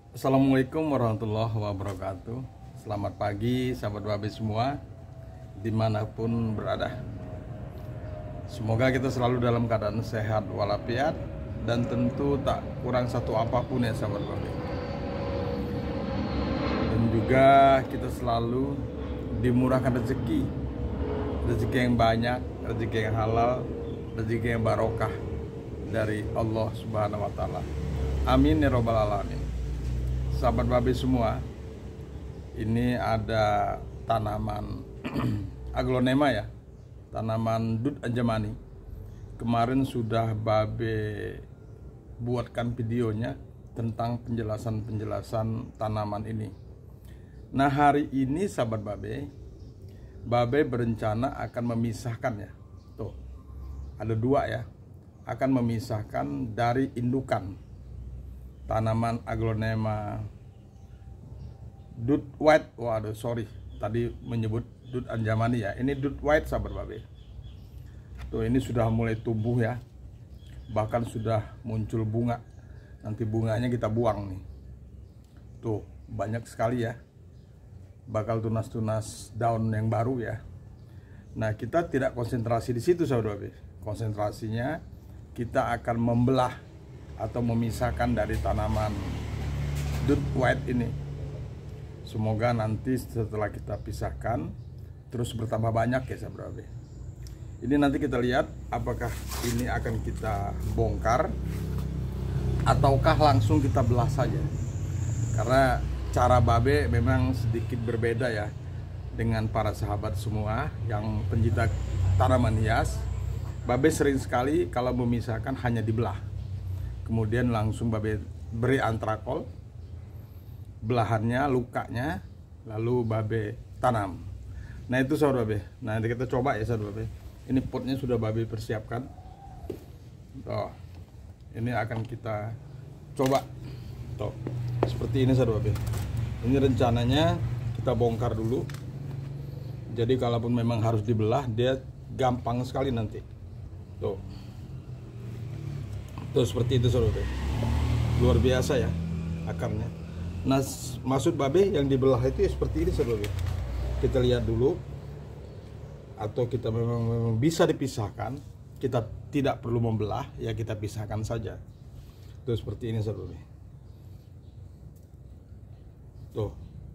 Assalamualaikum warahmatullahi wabarakatuh. Selamat pagi sahabat babe semua, dimanapun berada. Semoga kita selalu dalam keadaan sehat walafiat, dan tentu tak kurang satu apapun ya sahabat babe. Dan juga kita selalu dimurahkan rezeki yang banyak, rezeki yang halal, rezeki yang barokah dari Allah Subhanahu wa Ta'ala. Amin ya robbal alamin. Sahabat babe semua, ini ada tanaman aglonema ya, tanaman dut anjamani. Kemarin sudah babe buatkan videonya tentang penjelasan tanaman ini. Nah, hari ini sahabat babe berencana akan memisahkan ya. Tuh, ada dua ya, akan memisahkan dari indukan tanaman aglonema dut white. Waduh, sorry, tadi menyebut dut anjamani ya. Ini dut white sahabat babe. Tuh, ini sudah mulai tumbuh ya, bahkan sudah muncul bunga. Nanti bunganya kita buang nih. Tuh, banyak sekali ya, bakal tunas-tunas daun yang baru ya. Nah, kita tidak konsentrasi di situ sahabat babe. Konsentrasinya kita akan membelah atau memisahkan dari tanaman dut white ini. Semoga nanti setelah kita pisahkan terus bertambah banyak ya sahabat babe. Ini nanti kita lihat apakah ini akan kita bongkar ataukah langsung kita belah saja. Karena cara babe memang sedikit berbeda ya dengan para sahabat semua yang pencinta tanaman hias. Babe sering sekali kalau memisahkan hanya dibelah, kemudian langsung babe beri antrakol belahannya, lukanya, lalu babe tanam. Nah itu sahabat babe. Nah nanti kita coba ya sahabat babe. Ini potnya sudah babe persiapkan. Tuh, ini akan kita coba. Tuh, seperti ini sahabat babe. Ini rencananya kita bongkar dulu. Jadi kalaupun memang harus dibelah, dia gampang sekali nanti. Tuh, tuh seperti itu sahabat babe. Luar biasa ya akarnya. Nah, maksud babe yang dibelah itu ya seperti ini sahabat babe. Kita lihat dulu, atau kita memang bisa dipisahkan, kita tidak perlu membelah ya, kita pisahkan saja. Tuh seperti ini sahabat babe. Tuh.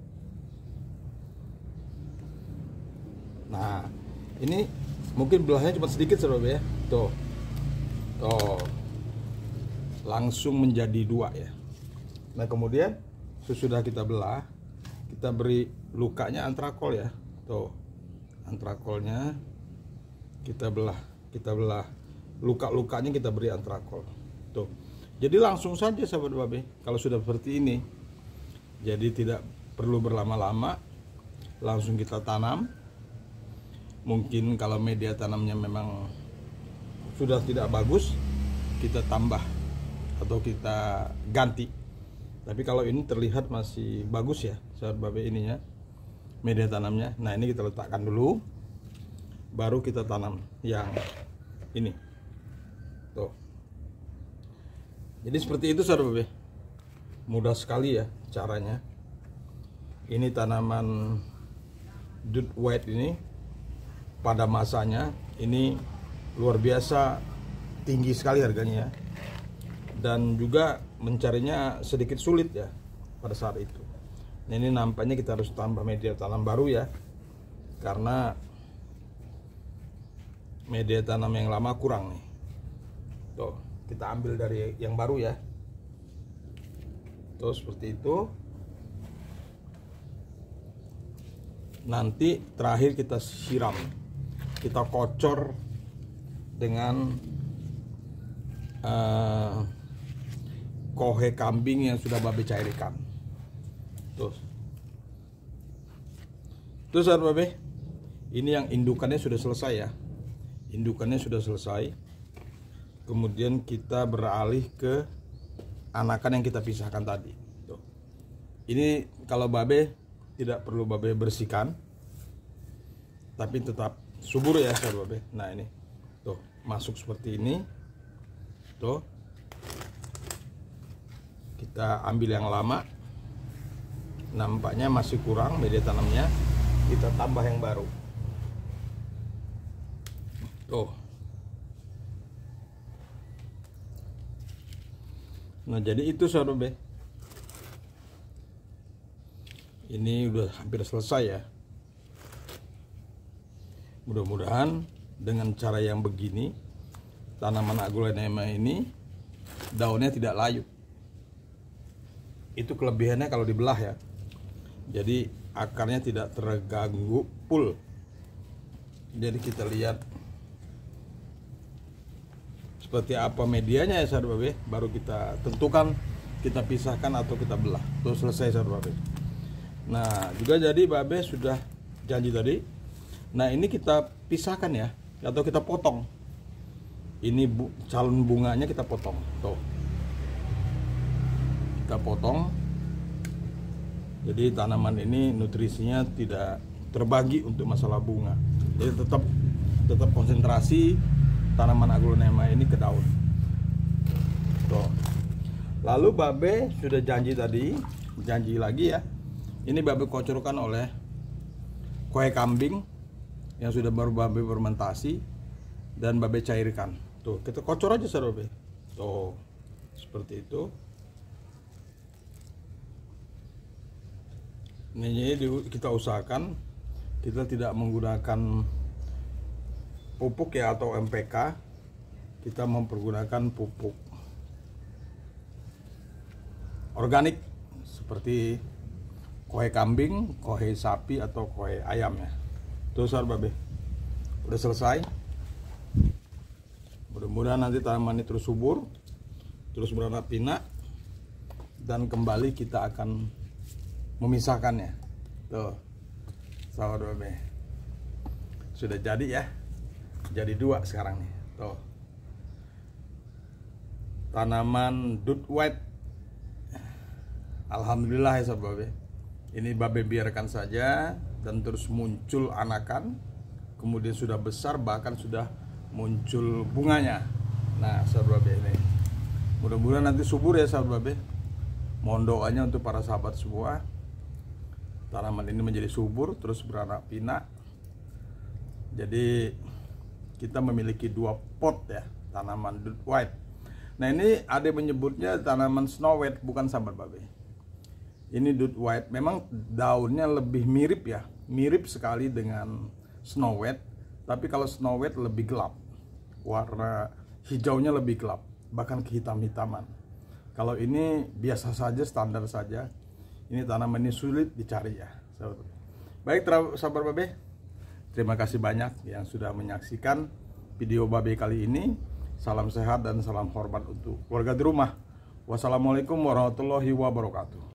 Nah, ini mungkin belahnya cuma sedikit sahabat babe ya. Tuh. Tuh. Langsung menjadi dua ya. Nah, kemudian sesudah kita belah, kita beri lukanya antrakol ya. Tuh, antrakolnya kita belah, luka-lukanya kita beri antrakol. Tuh, jadi langsung saja sahabat babe kalau sudah seperti ini. Jadi tidak perlu berlama-lama, langsung kita tanam. Mungkin kalau media tanamnya memang sudah tidak bagus, kita tambah atau kita ganti. Tapi kalau ini terlihat masih bagus ya sahabat babe ininya, media tanamnya. Nah, ini kita letakkan dulu, baru kita tanam yang ini. Tuh. Jadi seperti itu sahabat babe. Mudah sekali ya caranya. Ini tanaman dut white ini pada masanya ini luar biasa tinggi sekali harganya ya. Dan juga mencarinya sedikit sulit ya pada saat itu. Nah, ini nampaknya kita harus tambah media tanam baru ya, karena media tanam yang lama kurang nih. Tuh, kita ambil dari yang baru ya. Tuh seperti itu. Nanti terakhir kita siram, kita kocor dengan kohe kambing yang sudah babe cairkan. Terus sahabat babe, ini yang indukannya sudah selesai ya. Indukannya sudah selesai. Kemudian kita beralih ke anakan yang kita pisahkan tadi. Tuh. Ini kalau babe tidak perlu babe bersihkan, tapi tetap subur ya sahabat babe. Nah, ini tuh masuk seperti ini. Tuh, kita ambil yang lama, nampaknya masih kurang media tanamnya, kita tambah yang baru. Tuh. Nah, jadi itu saudara B. Ini udah hampir selesai ya. Mudah-mudahan dengan cara yang begini, tanaman aglonema ini daunnya tidak layu. Itu kelebihannya kalau dibelah ya. Jadi akarnya tidak terganggu full. Jadi kita lihat seperti apa medianya ya saudara babe, baru kita tentukan, kita pisahkan atau kita belah. Tuh selesai saudara babe. Nah juga jadi babe sudah janji tadi. Nah ini kita pisahkan ya, atau kita potong. Ini calon bunganya kita potong. Tuh kita potong. Jadi tanaman ini nutrisinya tidak terbagi untuk masalah bunga. Jadi tetap konsentrasi tanaman aglonema ini ke daun. Tuh. Lalu babe sudah janji tadi, janji lagi ya. Ini babe kocorkan oleh kue kambing yang sudah baru babe fermentasi dan babe cairkan. Tuh, kita kocor aja saudara babe. Tuh. Seperti itu. Ini kita usahakan kita tidak menggunakan pupuk ya atau MPK. Kita mempergunakan pupuk organik seperti kue kambing, kue sapi atau kue ayam ya. Tuh saudara babe, udah selesai. Mudah-mudahan nanti tanaman ini terus subur, terus beranak pinak, dan kembali kita akan memisahkannya. Tuh saudara babe, sudah jadi ya, jadi dua sekarang nih. Tuh tanaman Dut White, alhamdulillah ya saudara babe. Ini babe biarkan saja dan terus muncul anakan, kemudian sudah besar, bahkan sudah muncul bunganya. Nah sahabat babe ini mudah-mudahan nanti subur ya sahabat babe. Mohon doanya untuk para sahabat semua, tanaman ini menjadi subur terus beranak pinak. Jadi kita memiliki 2 pot ya tanaman Dut White. Nah ini ada yang menyebutnya tanaman Snow White, bukan sahabat babe. Ini Dut White, memang daunnya lebih mirip ya, mirip sekali dengan Snow White. Tapi kalau Snow White lebih gelap, warna hijaunya lebih gelap, bahkan kehitam-hitaman. Kalau ini biasa saja, standar saja. Ini tanaman ini sulit dicari ya sahabat. Baik sahabat babe, terima kasih banyak yang sudah menyaksikan video babe kali ini. Salam sehat dan salam hormat untuk keluarga di rumah. Wassalamualaikum warahmatullahi wabarakatuh.